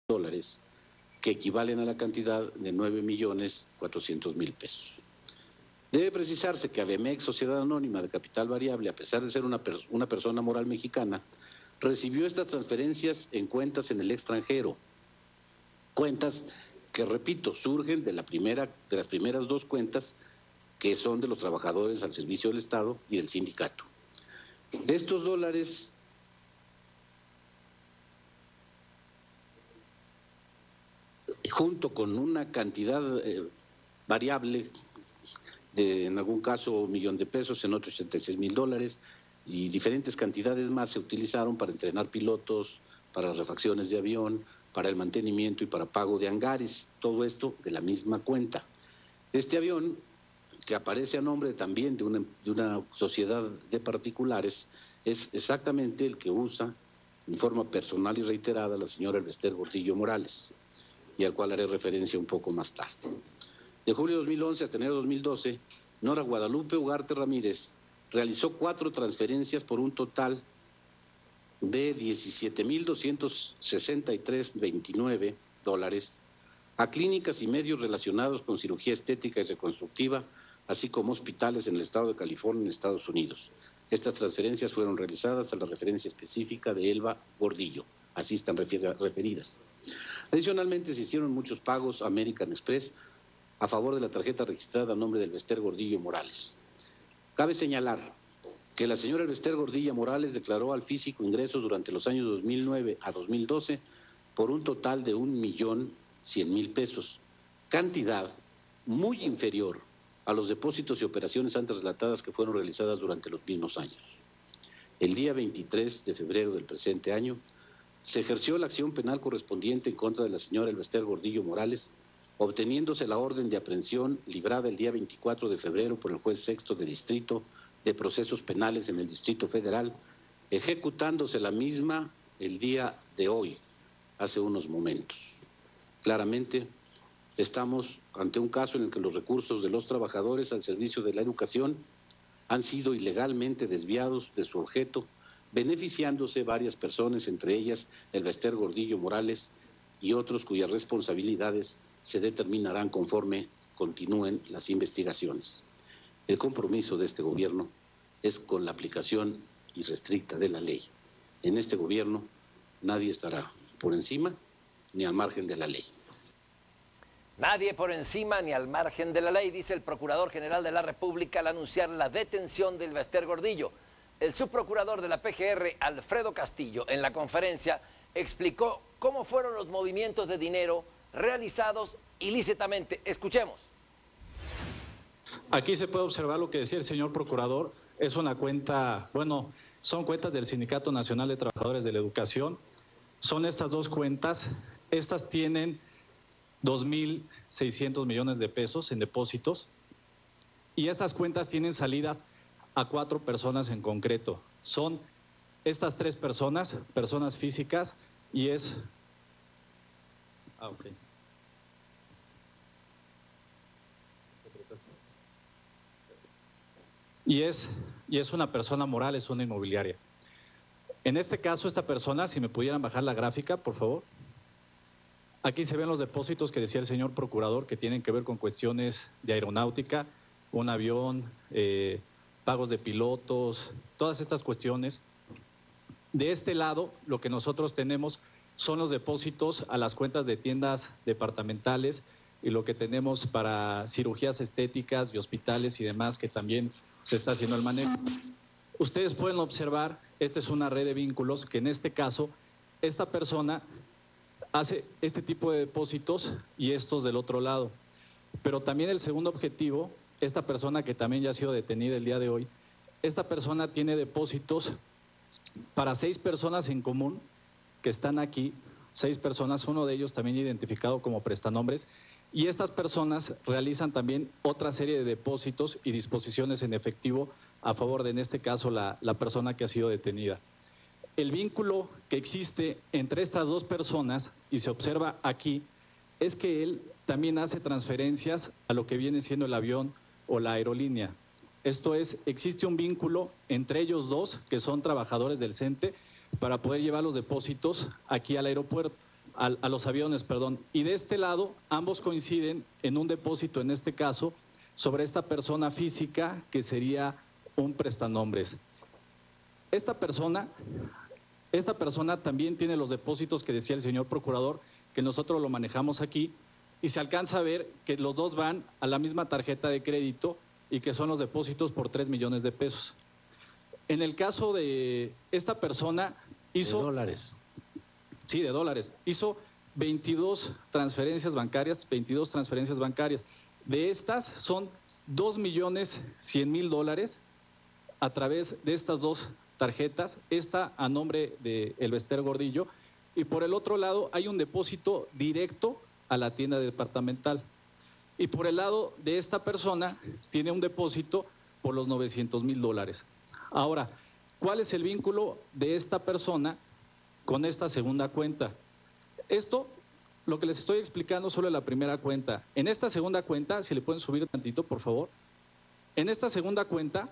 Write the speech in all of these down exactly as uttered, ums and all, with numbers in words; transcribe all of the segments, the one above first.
dólares, que equivalen a la cantidad de nueve millones cuatrocientos mil pesos. Debe precisarse que Avemex, Sociedad Anónima de Capital Variable, a pesar de ser una, pers una persona moral mexicana, recibió estas transferencias en cuentas en el extranjero, cuentas que, repito, surgen de, la primera, de las primeras dos cuentas que son de los trabajadores al servicio del Estado y del sindicato. De estos dólares, junto con una cantidad eh, variable, de, en algún caso un millón de pesos, en otros ochenta y seis mil dólares, y diferentes cantidades más se utilizaron para entrenar pilotos, para las refacciones de avión, para el mantenimiento y para pago de hangares, todo esto de la misma cuenta. Este avión, que aparece a nombre también de una, de una sociedad de particulares, es exactamente el que usa en forma personal y reiterada la señora Elvester Gordillo Morales, y al cual haré referencia un poco más tarde. De julio de dos mil once hasta enero de dos mil doce, Nora Guadalupe Ugarte Ramírez realizó cuatro transferencias por un total de diecisiete mil doscientos sesenta y tres punto veintinueve dólares a clínicas y medios relacionados con cirugía estética y reconstructiva, así como hospitales en el estado de California, en Estados Unidos. Estas transferencias fueron realizadas a la referencia específica de Elba Gordillo, así están referidas. Adicionalmente, se hicieron muchos pagos a American Express a favor de la tarjeta registrada a nombre de Elvester Gordillo Morales. Cabe señalar que la señora Elvester Gordillo Morales declaró al físico ingresos durante los años dos mil nueve a dos mil doce por un total de un millón cien mil pesos, cantidad muy inferior a los depósitos y operaciones antes relatadas que fueron realizadas durante los mismos años. El día veintitrés de febrero del presente año se ejerció la acción penal correspondiente en contra de la señora Elvester Gordillo Morales, obteniéndose la orden de aprehensión librada el día veinticuatro de febrero por el juez sexto de distrito de procesos penales en el Distrito Federal, ejecutándose la misma el día de hoy, hace unos momentos. Claramente, estamos ante un caso en el que los recursos de los trabajadores al servicio de la educación han sido ilegalmente desviados de su objeto, beneficiándose varias personas, entre ellas Elvester Gordillo Morales y otros cuyas responsabilidades se determinarán conforme continúen las investigaciones. El compromiso de este gobierno es con la aplicación irrestricta de la ley. En este gobierno nadie estará por encima ni al margen de la ley. Nadie por encima ni al margen de la ley, dice el Procurador General de la República al anunciar la detención de Elvester Gordillo. El subprocurador de la P G R, Alfredo Castillo, en la conferencia explicó cómo fueron los movimientos de dinero realizados ilícitamente. Escuchemos. Aquí se puede observar lo que decía el señor procurador. Es una cuenta, bueno, son cuentas del Sindicato Nacional de Trabajadores de la Educación. Son estas dos cuentas. Estas tienen dos mil seiscientos millones de pesos en depósitos. Y estas cuentas tienen salidas a cuatro personas en concreto. Son estas tres personas, personas físicas, y es... Ah, ok. Y es, y es una persona moral, es una inmobiliaria. En este caso, esta persona, si me pudieran bajar la gráfica, por favor. Aquí se ven los depósitos que decía el señor procurador, que tienen que ver con cuestiones de aeronáutica, un avión, eh, pagos de pilotos, todas estas cuestiones. De este lado, lo que nosotros tenemos son los depósitos a las cuentas de tiendas departamentales y lo que tenemos para cirugías estéticas y hospitales y demás, que también se está haciendo el manejo. Ustedes pueden observar, esta es una red de vínculos que en este caso, esta persona hace este tipo de depósitos y estos del otro lado. Pero también el segundo objetivo, esta persona que también ya ha sido detenida el día de hoy, esta persona tiene depósitos para seis personas en común que están aquí, seis personas, uno de ellos también identificado como prestanombres, y estas personas realizan también otra serie de depósitos y disposiciones en efectivo a favor de, en este caso, la, la persona que ha sido detenida. El vínculo que existe entre estas dos personas, y se observa aquí, es que él también hace transferencias a lo que viene siendo el avión o la aerolínea. Esto es, existe un vínculo entre ellos dos, que son trabajadores del CENTE, para poder llevar los depósitos aquí al aeropuerto. a, a los aviones, perdón. Y de este lado, ambos coinciden en un depósito, en este caso, sobre esta persona física que sería un prestanombres. Esta persona, esta persona también tiene los depósitos que decía el señor procurador, que nosotros lo manejamos aquí, y se alcanza a ver que los dos van a la misma tarjeta de crédito y que son los depósitos por tres millones de pesos. En el caso de esta persona hizo… De dólares. Sí, de dólares. Hizo veintidós transferencias bancarias, veintidós transferencias bancarias. De estas son dos millones cien mil dólares a través de estas dos tarjetas, esta a nombre de Elvester Gordillo, y por el otro lado hay un depósito directo a la tienda departamental. Y por el lado de esta persona tiene un depósito por los novecientos mil dólares. Ahora, ¿cuál es el vínculo de esta persona con esta segunda cuenta? Esto, lo que les estoy explicando, solo es la primera cuenta. En esta segunda cuenta, si le pueden subir tantito, por favor. En esta segunda cuenta,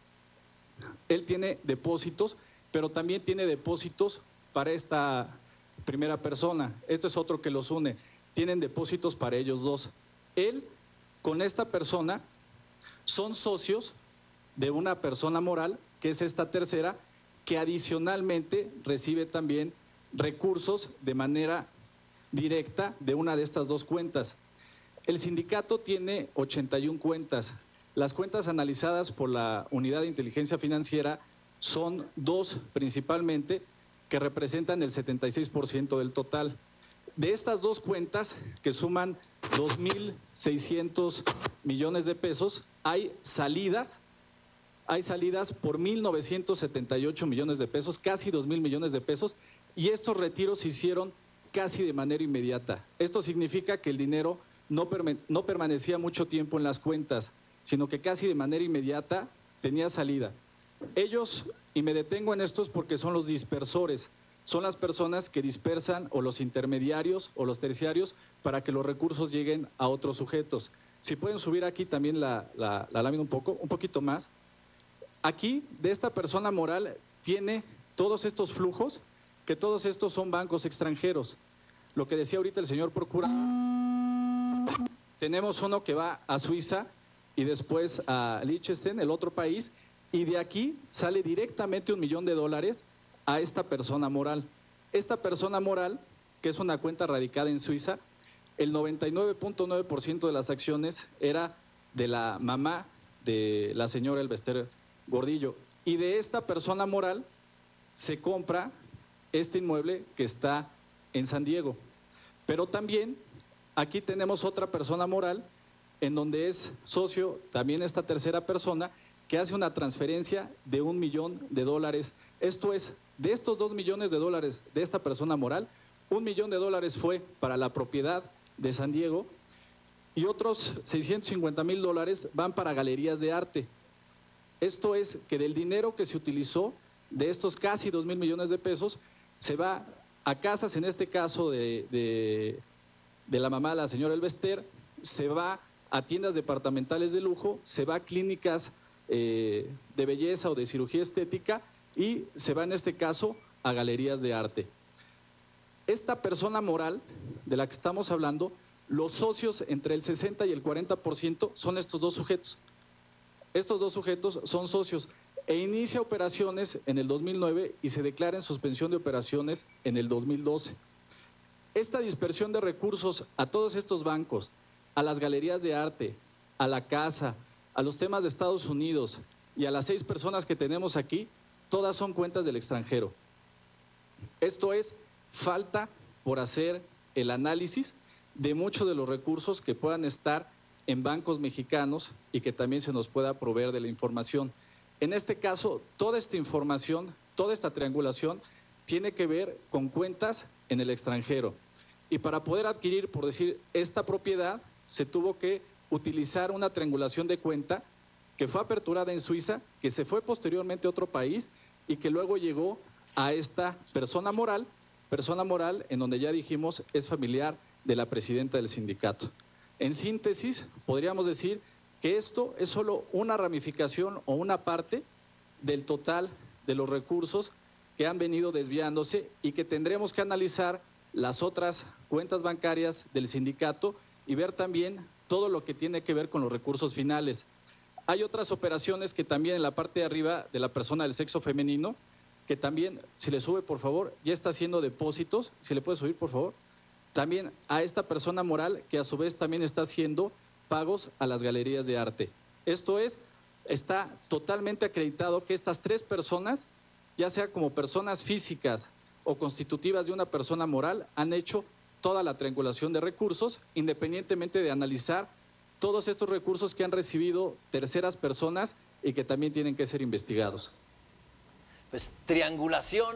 él tiene depósitos, pero también tiene depósitos para esta primera persona. Esto es otro que los une. Tienen depósitos para ellos dos. Él, con esta persona, son socios de una persona moral, que es esta tercera, que adicionalmente recibe también recursos de manera directa de una de estas dos cuentas. El sindicato tiene ochenta y una cuentas. Las cuentas analizadas por la Unidad de Inteligencia Financiera son dos principalmente, que representan el setenta y seis por ciento del total. De estas dos cuentas, que suman dos mil seiscientos millones de pesos, hay salidas, hay salidas por mil novecientos setenta y ocho millones de pesos, casi dos mil millones de pesos, y estos retiros se hicieron casi de manera inmediata. Esto significa que el dinero no, no permanecía mucho tiempo en las cuentas, sino que casi de manera inmediata tenía salida. Ellos, y me detengo en estos porque son los dispersores, son las personas que dispersan, o los intermediarios o los terciarios, para que los recursos lleguen a otros sujetos. Si pueden subir aquí también la, la, la lámina un poco, un poquito más. Aquí, de esta persona moral, tiene todos estos flujos, que todos estos son bancos extranjeros. Lo que decía ahorita el señor procurador, tenemos uno que va a Suiza y después a Liechtenstein, el otro país, y de aquí sale directamente un millón de dólares a esta persona moral. Esta persona moral, que es una cuenta radicada en Suiza, el noventa y nueve punto nueve por ciento de las acciones era de la mamá de la señora Elvester Gordillo, y de esta persona moral se compra este inmueble que está en San Diego. Pero también aquí tenemos otra persona moral en donde es socio también esta tercera persona, que hace una transferencia de un millón de dólares. Esto es, de estos dos millones de dólares de esta persona moral, un millón de dólares fue para la propiedad de San Diego y otros seiscientos cincuenta mil dólares van para galerías de arte. Esto es que del dinero que se utilizó, de estos casi dos mil millones de pesos, se va a casas, en este caso de, de, de la mamá de la señora Elvester, se va a tiendas departamentales de lujo, se va a clínicas eh, de belleza o de cirugía estética, y se va en este caso a galerías de arte. Esta persona moral de la que estamos hablando, los socios entre el sesenta y el cuarenta por ciento son estos dos sujetos. Estos dos sujetos son socios e inicia operaciones en el dos mil nueve y se declara en suspensión de operaciones en el dos mil doce. Esta dispersión de recursos a todos estos bancos, a las galerías de arte, a la casa, a los temas de Estados Unidos y a las seis personas que tenemos aquí, todas son cuentas del extranjero. Esto es, falta por hacer el análisis de muchos de los recursos que puedan estar en bancos mexicanos y que también se nos pueda proveer de la información. En este caso, toda esta información, toda esta triangulación tiene que ver con cuentas en el extranjero. Y para poder adquirir, por decir, esta propiedad, se tuvo que utilizar una triangulación de cuenta que fue aperturada en Suiza, que se fue posteriormente a otro país y que luego llegó a esta persona moral, persona moral en donde ya dijimos es familiar de la presidenta del sindicato. En síntesis, podríamos decir que esto es solo una ramificación o una parte del total de los recursos que han venido desviándose y que tendremos que analizar las otras cuentas bancarias del sindicato y ver también todo lo que tiene que ver con los recursos finales. Hay otras operaciones que también en la parte de arriba de la persona del sexo femenino, que también, si le sube por favor, ya está haciendo depósitos, si le puede subir por favor, también a esta persona moral que a su vez también está haciendo pagos a las galerías de arte. Esto es, está totalmente acreditado que estas tres personas, ya sea como personas físicas o constitutivas de una persona moral, han hecho toda la triangulación de recursos, independientemente de analizar todos estos recursos que han recibido terceras personas y que también tienen que ser investigados. Pues triangulación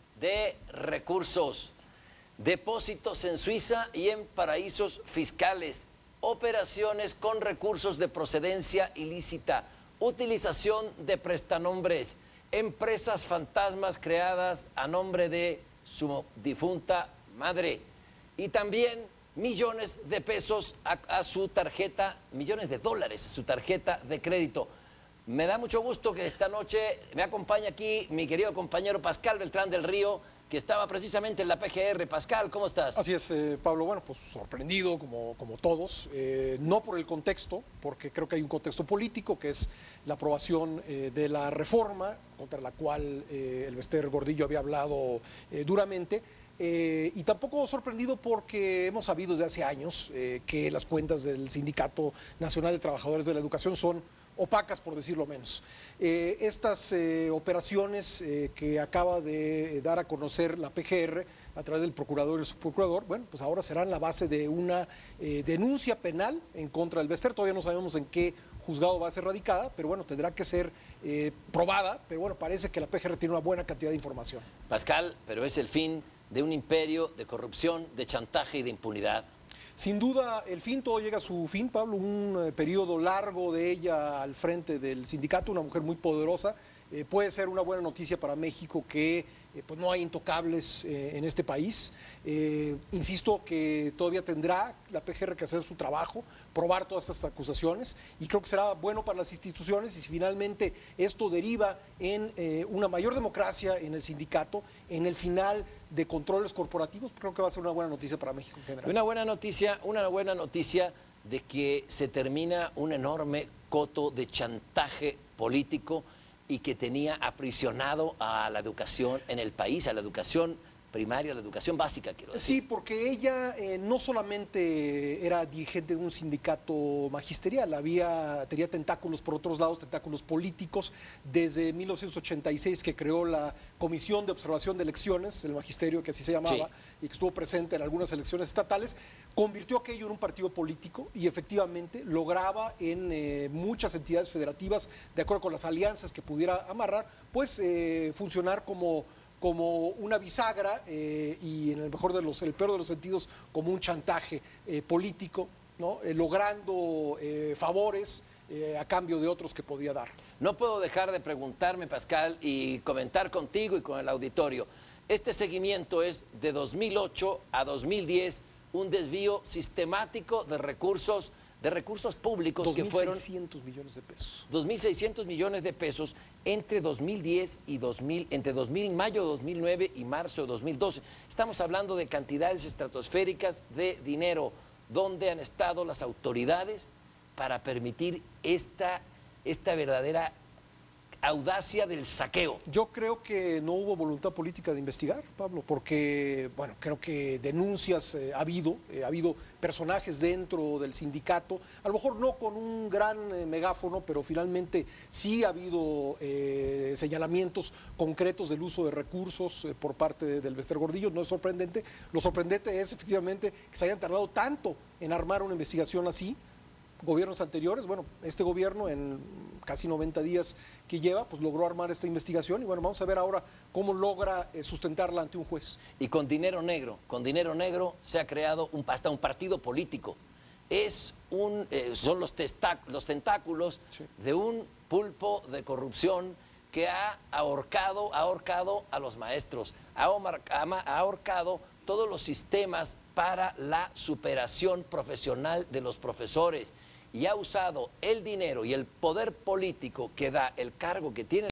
de recursos, depósitos en Suiza y en paraísos fiscales, operaciones con recursos de procedencia ilícita, utilización de prestanombres, empresas fantasmas creadas a nombre de su difunta madre y también millones de pesos a, a su tarjeta, millones de dólares a su tarjeta de crédito. Me da mucho gusto que esta noche me acompañe aquí mi querido compañero Pascal Beltrán del Río, que estaba precisamente en la P G R. Pascal, ¿cómo estás? Así es, eh, Pablo. Bueno, pues sorprendido como, como todos, eh, no por el contexto, porque creo que hay un contexto político, que es la aprobación eh, de la reforma, contra la cual eh, el Bester Gordillo había hablado eh, duramente. Eh, y tampoco sorprendido porque hemos sabido desde hace años eh, que las cuentas del Sindicato Nacional de Trabajadores de la Educación son opacas, por decirlo menos. Eh, estas eh, operaciones eh, que acaba de dar a conocer la P G R a través del procurador y el subprocurador, bueno, pues ahora serán la base de una eh, denuncia penal en contra del Bester. Todavía no sabemos en qué juzgado va a ser radicada, pero bueno, tendrá que ser eh, probada, pero bueno, parece que la P G R tiene una buena cantidad de información. Pascal, pero es el fin de un imperio de corrupción, de chantaje y de impunidad. Sin duda, el fin, todo llega a su fin, Pablo, un eh, periodo largo de ella al frente del sindicato, una mujer muy poderosa. Eh, puede ser una buena noticia para México que eh, pues no hay intocables eh, en este país. Eh, insisto que todavía tendrá la P G R que hacer su trabajo, probar todas estas acusaciones, y creo que será bueno para las instituciones, y si finalmente esto deriva en eh, una mayor democracia en el sindicato, en el final de controles corporativos, creo que va a ser una buena noticia para México en general. Una buena noticia, una buena noticia de que se termina un enorme coto de chantaje político y que tenía aprisionado a la educación en el país, a la educación primaria, a la educación básica, quiero decir. Sí, porque ella eh, no solamente era dirigente de un sindicato magisterial, había, tenía tentáculos por otros lados, tentáculos políticos, desde mil novecientos ochenta y seis que creó la Comisión de Observación de Elecciones, el magisterio que así se llamaba, sí, y que estuvo presente en algunas elecciones estatales, convirtió aquello en un partido político y efectivamente lograba en eh, muchas entidades federativas, de acuerdo con las alianzas que pudiera amarrar, pues eh, funcionar como como una bisagra eh, y en el mejor de los, el peor de los sentidos, como un chantaje eh, político, ¿no? Eh, logrando eh, favores eh, a cambio de otros que podía dar. No puedo dejar de preguntarme, Pascal, y comentar contigo y con el auditorio. Este seguimiento es de dos mil ocho a dos mil diez, un desvío sistemático de recursos de recursos públicos que fueron dos mil seiscientos millones de pesos. dos mil seiscientos millones de pesos entre dos mil diez y dos mil, entre dos mil, mayo de dos mil nueve y marzo de dos mil doce. Estamos hablando de cantidades estratosféricas de dinero. ¿Dónde han estado las autoridades para permitir esta, esta verdadera audacia del saqueo? Yo creo que no hubo voluntad política de investigar, Pablo, porque, bueno, creo que denuncias eh, ha habido, eh, ha habido personajes dentro del sindicato, a lo mejor no con un gran eh, megáfono, pero finalmente sí ha habido eh, señalamientos concretos del uso de recursos eh, por parte de, del Bester Gordillo. No es sorprendente, lo sorprendente es efectivamente que se hayan tardado tanto en armar una investigación así. Gobiernos anteriores, bueno, este gobierno en casi noventa días que lleva, pues logró armar esta investigación y bueno, vamos a ver ahora cómo logra eh, sustentarla ante un juez. Y con dinero negro, con dinero negro se ha creado un, hasta un partido político. Es un, eh, son los, los tentáculos sí. de un pulpo de corrupción que ha ahorcado, ha ahorcado a los maestros, ha ahorcado todos los sistemas para la superación profesional de los profesores y ha usado el dinero y el poder político que da el cargo que tiene